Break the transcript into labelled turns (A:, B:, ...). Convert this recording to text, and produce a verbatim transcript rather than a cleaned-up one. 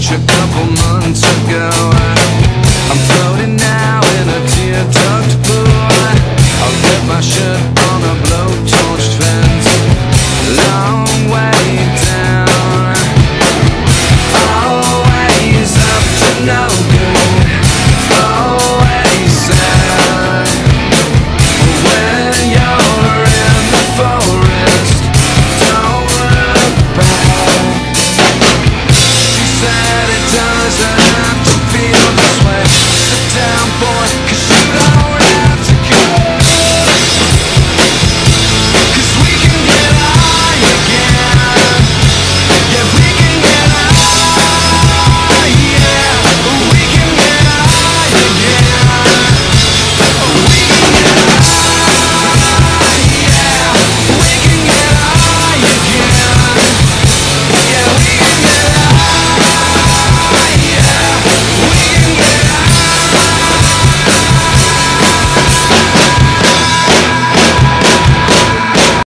A: beach a couple months ago. I'm floating now in a tear-ducked pool. I'll get my shirt on a blow-torched fence, long way down, always up to no good, always sad. When you're in the forest, don't look back. She said it doesn't